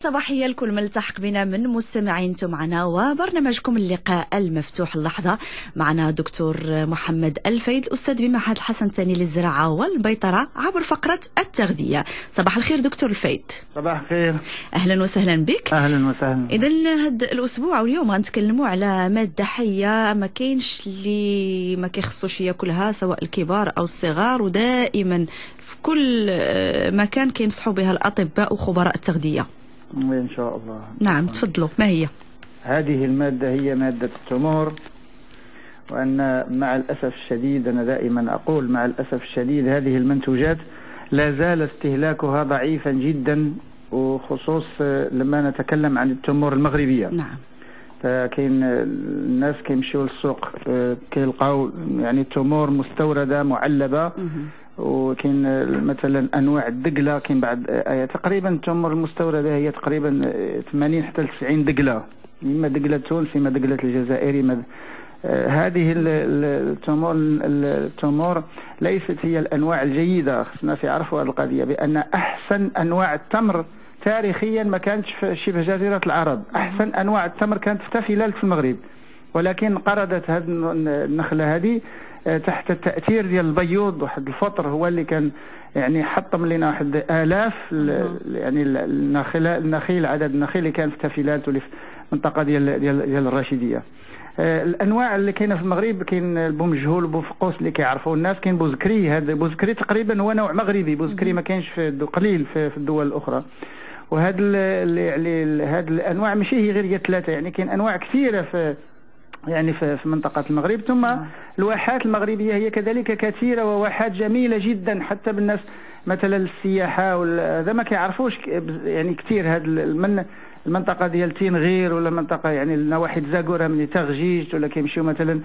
صباحية لكل من التحق بنا من مستمعين انتم معنا وبرنامجكم اللقاء المفتوح اللحظة. معنا دكتور محمد الفيد الأستاذ بمعهد الحسن الثاني للزراعة والبيطرة عبر فقرة التغذية. صباح الخير دكتور الفيد. صباح الخير. أهلا وسهلا بك. أهلا وسهلا. إذن هذا الأسبوع واليوم غنتكلموا على مادة حية ما كاينش اللي ما كيخصوش ياكلها سواء الكبار أو الصغار، ودائما في كل مكان كينصحوا بها الأطباء وخبراء التغذية. إن شاء الله. نعم تفضلوا. ما هي؟ هذه المادة هي مادة التمور، وأن مع الأسف الشديد أنا دائما أقول مع الأسف الشديد هذه المنتوجات لا زال استهلاكها ضعيفا جدا، وخصوص لما نتكلم عن التمور المغربية. نعم. فكاين الناس كيمشيو للسوق كيلقاو يعني تمور مستوردة معلبة، وكاين مثلا انواع الدقله. كاين بعض تقريبا التمور المستورده هي تقريبا 80 حتى 90 دقله، اما دقله تونس اما دقله الجزائري. هذه التمور ليست هي الانواع الجيده. خصنا نعرفوا هذه القضيه بان احسن انواع التمر تاريخيا ما كانتش في شبه جزيره العرب. احسن انواع التمر كانت في فلالة في المغرب، ولكن قرضت هذه النخله هذه تحت التأثير ديال البيوض. واحد الفطر هو اللي كان يعني حطم لنا واحد آلاف يعني النخيل، عدد النخيل اللي كان في تفيلات وفي المنطقة ديال الرشيدية. الانواع اللي كاينه في المغرب كاين البومجهول وبوفقوس اللي كيعرفوا الناس، كاين بوزكري. هذا بوزكري تقريبا هو نوع مغربي، بوزكري ما كاينش قليل في الدول الاخرى. وهذا هذه الانواع ماشي هي غير ثلاثه، يعني كاين انواع كثيره في منطقة المغرب. ثم الواحات المغربية هي كذلك كثيرة، وواحات جميلة جدا حتى بالناس مثلا السياحة هذا ما كيعرفوش يعني كثير. هذا من المنطقة ديال تينغير ولا منطقة يعني نواحي زاكورة من تغجيج، ولا كيمشيو مثلا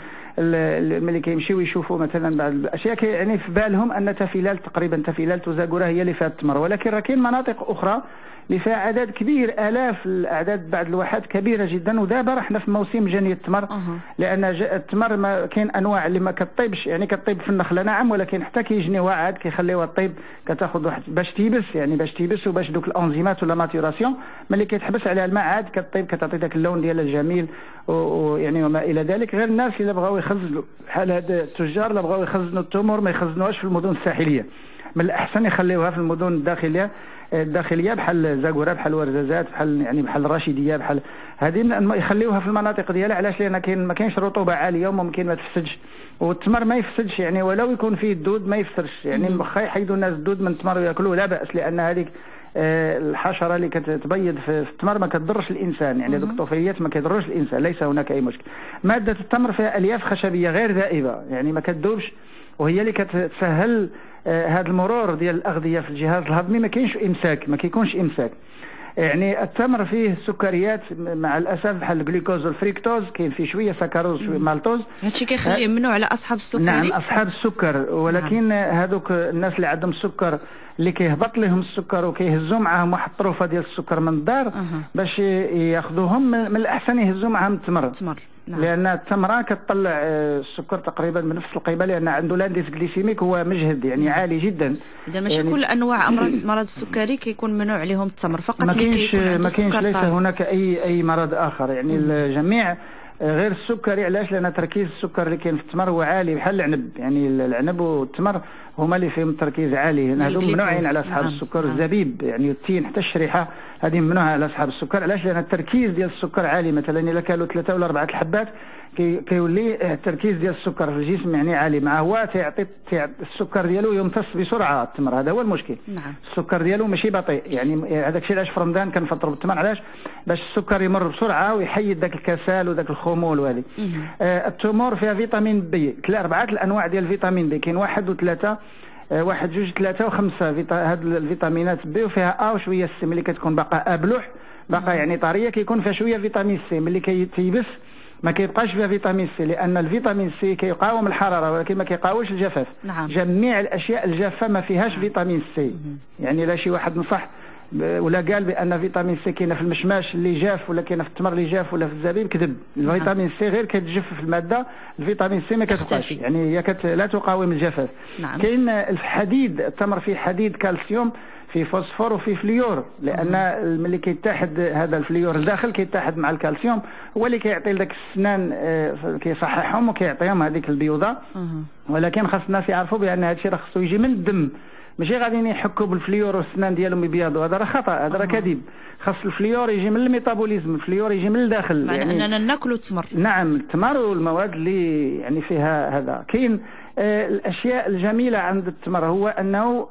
ملي كيمشيو يشوفوا مثلا بعض الاشياء يعني في بالهم ان تفيلات تقريبا تفيلات وزاكورة هي اللي فيها التمر، ولكن راه كاين مناطق اخرى اللي فيها عدد كبير، آلاف الأعداد، بعض الواحات كبيرة جدا. ودابا رحنا في موسم جني التمر، لأن التمر ما كاين أنواع اللي ما كطيبش، يعني كطيب في النخلة نعم، ولكن حتى كيجنيوها عاد كيخليوها طيب، كتاخذ واحد باش تيبس، يعني باش تيبس وباش دوك الأنزيمات ولا ماتوراسيون ملي كيتحبس عليها الماء عاد كطيب، كتعطي داك اللون ديالها الجميل ويعني وما إلى ذلك. غير الناس اللي بغاو يخزنوا بحال هاد التجار اللي بغاو يخزنوا التمور ما يخزنوهاش في المدن الساحلية، من الأحسن يخليوها في المدن الداخليه بحال زاكورة، بحال ورزازات، بحال الرشيديه، بحال هذه يخليوها في المناطق ديالها. علاش؟ لان ما كاينش رطوبه عاليه وممكن ما تفسدش، والتمر ما يفسدش يعني ولو يكون فيه الدود ما يفسدش. يعني واخا يحيدوا الناس الدود من التمر وياكلوه لا باس، لان هذيك الحشره اللي كتبيض في التمر ما كتضرش الانسان، يعني ذوك الطفيليات ما كيضروش الانسان، ليس هناك اي مشكل. ماده التمر فيها الياف خشبيه غير ذائبه، يعني ما كتذوبش، وهي اللي كتسهل هذا المرور ديال الاغذيه في الجهاز الهضمي. ما كيكونش امساك. يعني التمر فيه سكريات مع الاسف بحال الجلوكوز والفريكتوز، كاين فيه شويه سكروز شويه مالتوز. هادشي كيخليه ممنوع على اصحاب السكري. نعم اصحاب السكر، ولكن هذوك الناس اللي عندهم السكر اللي كيهبط لهم السكر وكيهزوا معاهم واحد الطروفه ديال السكر من الدار باش ياخذوهم، من الاحسن يهزوا معاهم التمر. نعم. لان التمره كتطلع السكر تقريبا بنفس القيمه، لان عنده لانديس جليسيميك هو مجهد يعني عالي جدا. اذا ماشي يعني كل انواع مرض السكري كيكون ممنوع عليهم التمر، فقط ما كاينش ليس هناك اي مرض اخر. يعني الجميع غير السكري. علاش؟ لان تركيز السكر اللي كاين في التمر هو عالي، بحال العنب، يعني العنب والتمر هما اللي فيهم تركيز عالي. هادو ممنوعين على اصحاب السكر. الزبيب يعني التين حتى الشريحه هذه ممنوعه على اصحاب السكر. علاش؟ لان التركيز ديال السكر عالي. مثلا الا كانوا 3 ولا 4 الحبات كيولي التركيز ديال السكر في الجسم يعني عالي، مع هو تيعطي السكر ديالو يمتص بسرعه التمر. هذا هو المشكل. نعم. السكر ديالو ماشي بطيء، يعني هذاك الشيء علاش في رمضان كنفطروا بالتمر. علاش؟ باش السكر يمر بسرعه ويحيد داك الكسل وداك الخمول وهذه. التمور فيها فيتامين بي، 4 الانواع ديال الفيتامين بي، كاين 1 و3، 1 2 3 و5 هاد الفيتامينات بي، وفيها وشويه السي. ملي كتكون باقا بلوح باقا يعني طريه كيكون فيها شويه فيتامين سي. ملي كيتيبس ما كيبقاش فيها فيتامين سي، لان الفيتامين سي كيقاوم الحراره ولكن ما كيقاومش الجفاف. نعم. جميع الاشياء الجافه ما فيهاش فيتامين سي. يعني لا شي واحد نصح ولا قال بان فيتامين سي كاينه في المشماش اللي جاف ولا كاينه في التمر اللي جاف ولا في الزبيب، كذب. الفيتامين سي غير كتجفف الماده، الفيتامين سي ما كتبقاش، يعني هي لا تقاوم الجفاف. نعم. كاين الحديد، التمر فيه حديد كالسيوم في فوسفور وفي فليور، لان ملي كيتحد هذا الفليور الداخل كيتحد مع الكالسيوم هو اللي كيعطي لك السنان، كيصححهم وكيعطيهم هذيك البيوضه. ولكن خاص الناس يعرفوا بان هذا الشيء راه خصو يجي من الدم، ماشي غاديين يحكوا بالفليور والسنان ديالهم يبيضوا، هذا راه خطا، هذا راه كذب. خاص الفليور يجي من الميتابوليزم، الفليور يجي من الداخل، يعني اننا ناكلوا التمر. نعم، التمر والمواد اللي يعني فيها هذا. كاين الاشياء الجميله عند التمر هو انه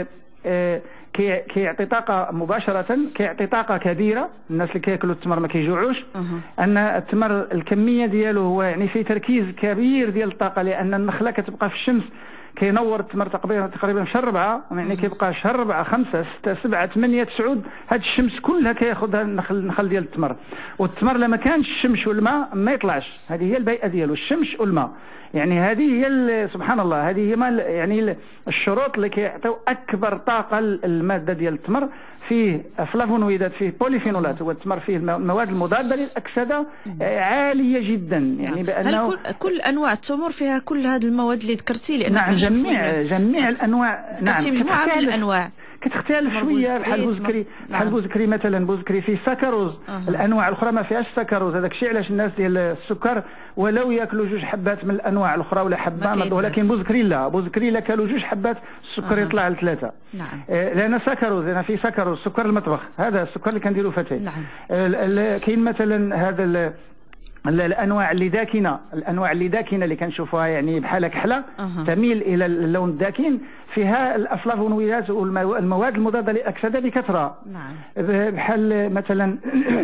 كيعطي طاقه مباشره، كيعطي طاقه كبيره. الناس اللي كياكلوا التمر ما كيجوعوش. ان التمر الكميه ديالو هو يعني فيه تركيز كبير ديال الطاقه، لان النخله كتبقى في الشمس كينور التمر تقريبا شهر 4، يعني كيبقى شهر 4 5 6 7 8 9 هاد الشمس كلها كياخذها النخل ديال التمر. والتمر لما كانش الشمس والماء ما يطلعش، هذه هي البيئه ديالو، الشمس والماء. يعني هذه هي سبحان الله، هذه هي يعني الشروط اللي كيعطيو اكبر طاقه الماده ديال التمر. فيه فلافونويدات، فيه بوليفينولات، هو التمر فيه المواد المضاده للاكسده عاليه جدا. يعني بانه هل كل انواع التمر فيها كل هذه المواد اللي ذكرتي؟ لان نعم، جميع الانواع. نعم، مجموعه من الانواع كتختلف شويه. بحال بوزكري، بحال بوزكري مثلا، بوزكري فيه سكروز. الانواع الاخرى ما فيهاش سكروز. هذاك الشيء علاش الناس ديال السكر ولو ياكلوا 2 حبات من الانواع الاخرى ولا حبه، ولكن بوزكري لا، بوزكري لا كانوا 2 حبات السكر يطلع ل 3. نعم، لان سكروز، لان فيه سكروز، سكر المطبخ، هذا السكر اللي كنديروا فتاه. نعم. كاين مثلا هذا الانواع اللي داكنه، الانواع اللي داكنه اللي كنشوفوها يعني بحال كحله تميل الى اللون الداكن، فيها الافلافونويدات والمواد المضاده للاكسده بكثره. نعم. بحال مثلا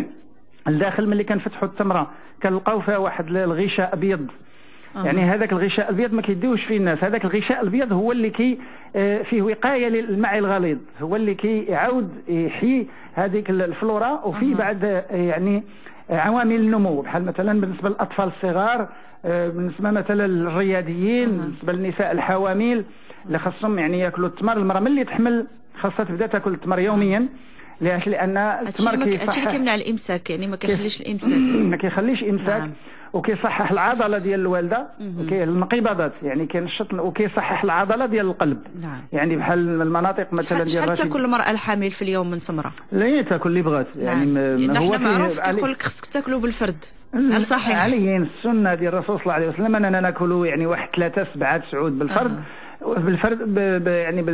الداخل ملي كنفتحوا التمره كنلقاو فيها واحد الغشاء ابيض. يعني هذاك الغشاء الابيض ما كيديوش فيه الناس. هذاك الغشاء الابيض هو اللي فيه وقايه للماء الغليظ، هو اللي كيعاود يحيي هذيك الفلورا. وفي بعد يعني عوامل النمو، بحال مثلا بالنسبه للاطفال الصغار، بالنسبه مثلا للرياضيين، بالنسبه للنساء الحوامل اللي خاصهم يعني ياكلوا التمر. المراه ملي تحمل خاصها تبدا تاكل التمر يوميا. لان التمر كيصحح، كيمنع الامساك، يعني ما كيخليش الامساك، ما كيخليش امساك. نعم. وكيصحح العضله ديال الوالده، الانقباضات، يعني كينشط، وكيصحح العضله ديال القلب. نعم. يعني بحال المناطق مثلا ديال شحال تاكل المراه الحامل في اليوم من تمره؟ لا، تاكل اللي بغات. يعني هو معروف كيقول لك خصك تاكلوا بالفرد. هل صحيح؟ عليه السنه ديال الرسول صلى الله عليه وسلم اننا ناكلوا يعني واحد 3 7 9 بالفرد. بالفرد يعني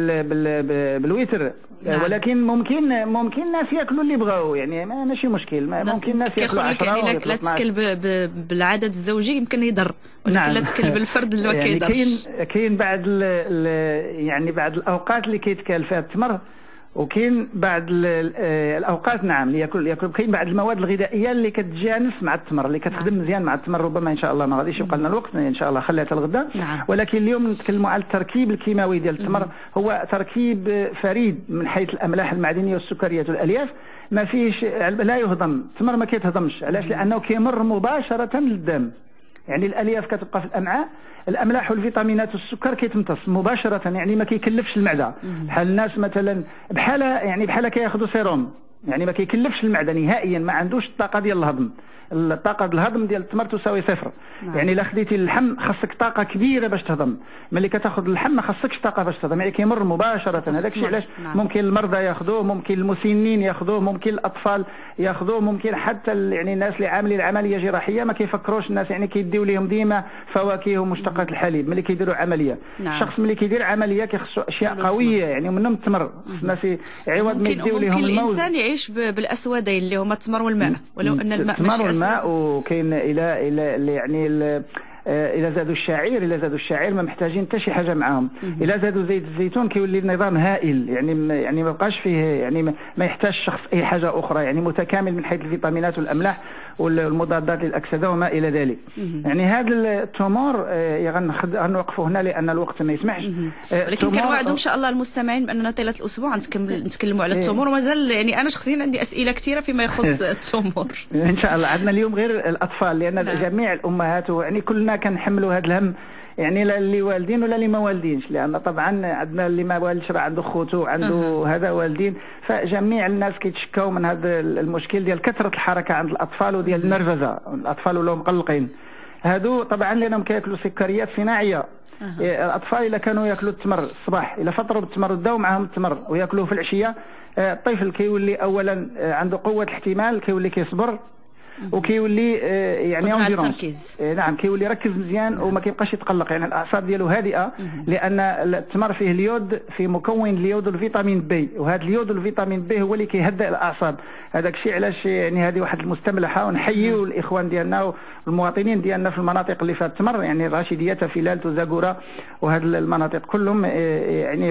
بالوتر. نعم. ولكن ممكن الناس ياكلوا اللي بغاو، يعني ماشي مشكل. ممكن الناس ياكلوا 10 يعني لا تاكل بالعدد الزوجي يمكن يضر، ولكن لا تاكل بالفرد اللي ما كيضرش. كاين بعض يعني بعض الاوقات اللي كيتكال فيها التمر، وكاين بعض الاوقات نعم اللي ياكل. كاين بعض المواد الغذائيه اللي كتجانس مع التمر، اللي كتخدم مزيان مع التمر. ربما ان شاء الله ما غاديش يبقى لنا الوقت، ان شاء الله خليها حتى الغدا. ولكن اليوم نتكلموا على التركيب الكيماوي ديال التمر. هو تركيب فريد من حيث الاملاح المعدنيه والسكريات والالياف. ما فيش، لا يهضم التمر، ما كيتهضمش. علاش؟ لانه كيمر مباشره للدم. يعني الالياف كتبقى في الامعاء، الاملاح والفيتامينات والسكر كيتمتص مباشره، يعني ما كيكلفش المعده. بحال الناس مثلا بحال كياخذوا سيروم، يعني ما كيكلفش المعده نهائيا، ما عندوش الطاقه ديال الهضم. الطاقه الهضم ديال التمر تساوي 0. يعني الا خديتي اللحم خاصك طاقه كبيره باش تهضم، ملي كتاخذ اللحم ما خاصكش طاقه باش تهضم، يعني كيمر مباشره. هذاك الشيء علاش ممكن المرضى ياخذوه، ممكن المسنين ياخذوه، ممكن الاطفال ياخذوه، ممكن حتى يعني الناس اللي عاملين العمليه جراحيه ما كيفكروش الناس، يعني كيديو لهم ديما فواكه ومشتقات الحليب ملي كيديروا عمليه. الشخص ملي كيدير عمليه كيخصو اشياء قويه، يعني منهم التمر. الناس عوض ما يديو لهم الموز. الانسان يعيش بالاسودين اللي هما التمر والماء، ولو ان الماء ماشي الماء. وكاين الى يعني الى زادوا الشعير ما محتاجين حتى شي حاجه معاهم. الى زادوا زيت الزيتون كيولي النظام هائل، يعني ما بقاش فيه، يعني ما يحتاج الشخص اي حاجه اخرى، يعني متكامل من حيث الفيتامينات والاملاح والمضادات للاكسده وما الى ذلك. يعني هذا التمور غنوقفوا هنا لان الوقت ما يسمحش. ولكن كنوعدوا ان شاء الله المستمعين باننا طيله الاسبوع نتكلموا على التمور. ومازال يعني انا شخصيا عندي اسئله كثيره فيما يخص التمور. ان شاء الله. عندنا اليوم غير الاطفال، لان جميع الامهات يعني كلنا كنحملوا هذا الهم، يعني لا اللي والدين ولا اللي ما والدينش، لان طبعا عندنا اللي ما والدش راه عنده خوته عنده هذا والدين. فجميع الناس كيتشكاو من هذا المشكل ديال كثره الحركه عند الاطفال وديال النرفزه. الاطفال ولاو مقلقين، هادو طبعا لانهم كياكلوا سكريات صناعيه. الاطفال اذا كانوا ياكلوا التمر الصباح، اذا فطروا بالتمر وداو معاهم التمر وياكلوه في العشيه، الطفل كيولي اولا عنده قوه الاحتمال، كيولي كيصبر، وكيولي يعني التركيز. نعم، كيولي يركز مزيان وما كيبقاش يتقلق، يعني الاعصاب ديالو هادئه، لان التمر فيه اليود، فيه مكون اليود والفيتامين بي، وهذا اليود والفيتامين بي هو اللي كيهدئ الاعصاب. هذاك الشيء علاش يعني هذه واحد المستملحه، ونحييو الاخوان ديالنا والمواطنين ديالنا في المناطق اللي فيها التمر، يعني الراشديه فيلال وزاكوره وهذه المناطق كلهم، يعني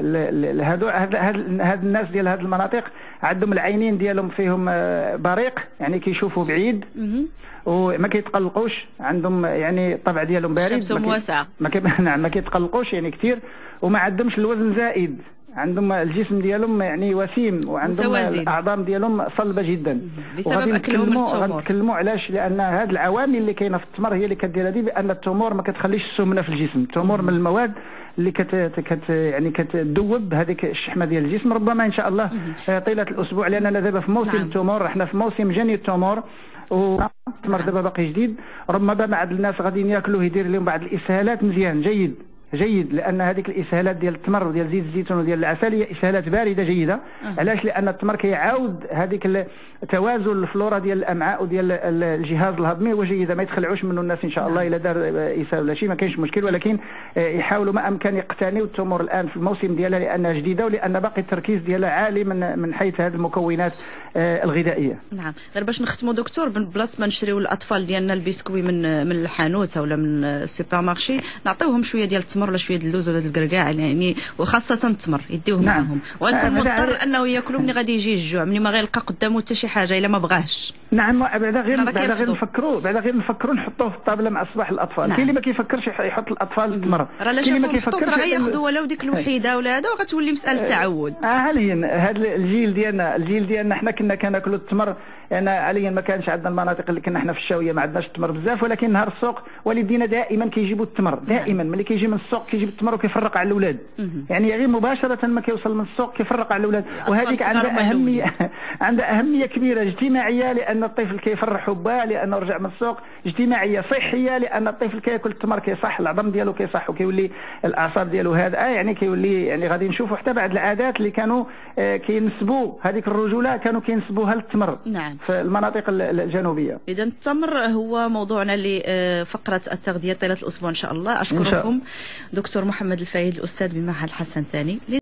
هاد الناس ديال هذه المناطق عندهم العينين ديالهم فيهم بريق، يعني كيشوفوا بعيد وما كيتقلقوش، عندهم يعني الطبع ديالهم بارد، شمسهم واسعه، نعم ما كيتقلقوش يعني كثير، وما عندهمش الوزن زائد، عندهم الجسم ديالهم يعني وسيم، وعندهم متوازن. الاعضاء ديالهم صلبه جدا بسبب اكلهم التمور. غنتكلموا علاش، لان هذه العوامل اللي كاينه في التمر هي اللي كدير هذه، بان التمور ما كتخليش السمنه في الجسم. التمور من المواد اللي يعني كتذوب هذيك الشحمه ديال الجسم. ربما ان شاء الله طيله الاسبوع، لاننا دابا في موسم التمور، احنا في موسم جني التمور، والتمر دابا باقي جديد، ربما بعض الناس غاديين ياكلوه يدير لهم بعض الاسهالات. مزيان، جيد، لان هذيك الاسهالات ديال التمر وديال زيت الزيتون وديال العسل هي اسهالات بارده جيده. علاش؟ لان التمر كيعاود هذيك توازن الفلورا ديال الامعاء وديال الجهاز الهضمي، وجيده ما يتخلعوش منه الناس ان شاء الله. الا دار اسهال ولا شيء ما كاينش مشكل، ولكن يحاولوا ما امكن يقتنيوا التمور الان في الموسم ديالها، لانها جديده ولان باقي التركيز ديالها عالي من حيث هذه المكونات الغذائيه. نعم، غير باش نختموا دكتور، بلاصه ما نشريو الاطفال ديالنا البسكوي من الحانوت ولا من السوبر مارشي، نعطيوهم شويه ديال التمر ولا شويه اللوز ولا الكركاع، يعني وخاصه التمر يديوه معاهم، وغيكون مضطر انه ياكلوا ملي غادي يجي الجوع، ملي ما غيلقى قدامه حتى شي حاجه الا ما بغاش. نعم، بعدا غير نفكروا نحطوه في الطابله مع صباح الاطفال. كاين اللي ما كيفكرش يحط الاطفال التمر، راه لا شافوا الخطوط راه غياخذوا ولو ديك الوحيده ولا هذا، وغتولي مساله تعود. حاليا هذا الجيل ديالنا حنا كنا كناكلوا التمر، يعني حاليا ما كانش عندنا المناطق اللي كنا حنا في الشاويه ما عندناش التمر بزاف، ولكن نهار السوق والدينا دائما كيجيبوا التمر، دائما ملي كيجي من السوق كيجيب التمر وكيفرق على الاولاد، يعني غير مباشره ما كيوصل من السوق كيفرق على الاولاد. وهذيك عندها اهميه كبيره اجتماعيه، لان الطفل كيفرحوا به لانه رجع من السوق، اجتماعيه صحيه لان الطفل كياكل التمر كيصح العظم ديالو كيصح، وكيولي الاعصاب ديالو هذا يعني كيولي، يعني غادي نشوفوا حتى بعض العادات اللي كانوا كينسبوا هذيك الرجوله كانوا كينسبوها للتمر. نعم. في المناطق الجنوبيه. اذا التمر هو موضوعنا لفقره التغذيه طيله الاسبوع ان شاء الله. اشكركم دكتور محمد الفايد الاستاذ بمعهد الحسن الثاني.